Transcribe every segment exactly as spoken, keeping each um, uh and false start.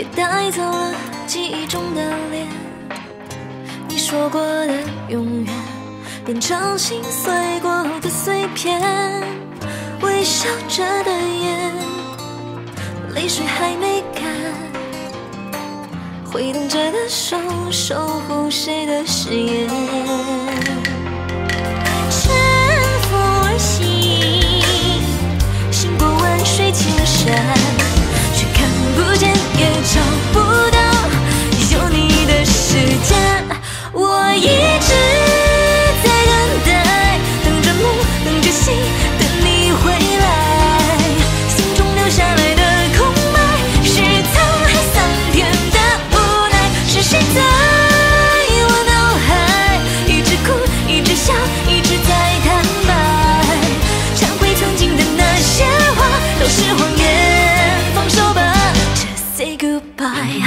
也带走了记忆中的脸。你说过的永远，变成心碎过的碎片。微笑着的眼，泪水还没干，挥动着的手，守护谁的誓言。乘风而行，行过万水千山，却看不见也找不到有你的世界。我一直在等待，等着梦，等着心，等你回来。心中留下来的空白，是沧海桑田的无奈。是谁在我脑海一直哭，一直笑，一直在坦白，忏悔曾经的那些话都是谎言。放手吧 ，Just say goodbye。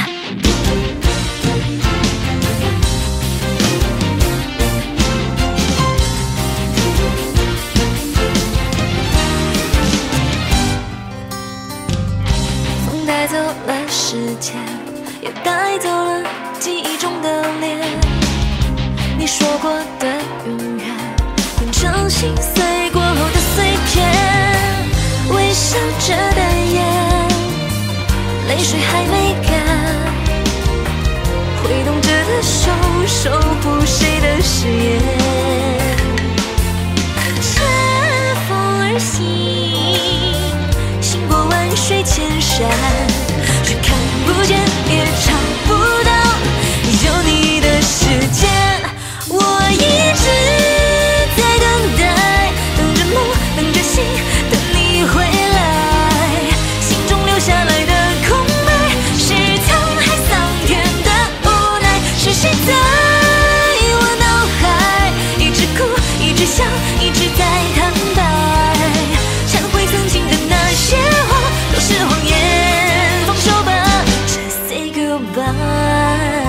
带走了时间，也带走了记忆中的脸。你说过的永远，变成心碎过后的碎片。微笑着的眼，泪水还没干，挥动着的手，守护谁的誓言。乘风而行，行过万水千山，却看不见也找不到有你的世界。我一直在等待，等着梦，等着心，等你回来。心中留下来的空白，是沧海桑田的无奈。是谁在我脑海一直哭，一直笑，一直在坦白，忏悔曾经的那些话都是谎言。放手吧 ，Just say goodbye。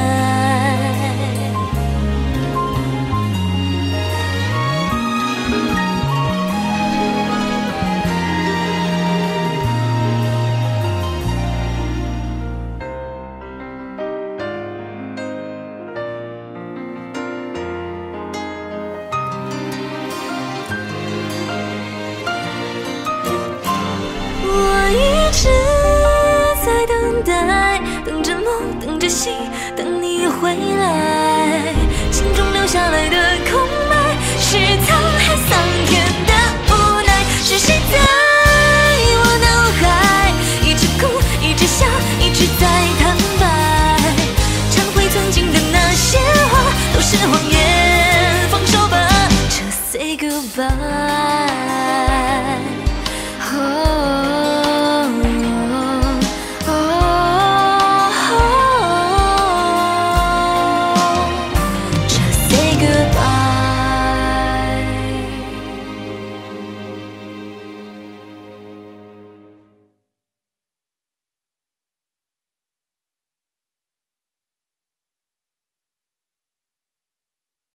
我一直在等待，等着梦，等着心，等你回来。心中留下来的空白，是沧海桑田的无奈。是谁在我脑海一直哭，一直笑，一直在坦白，忏悔曾经的那些话都是谎言。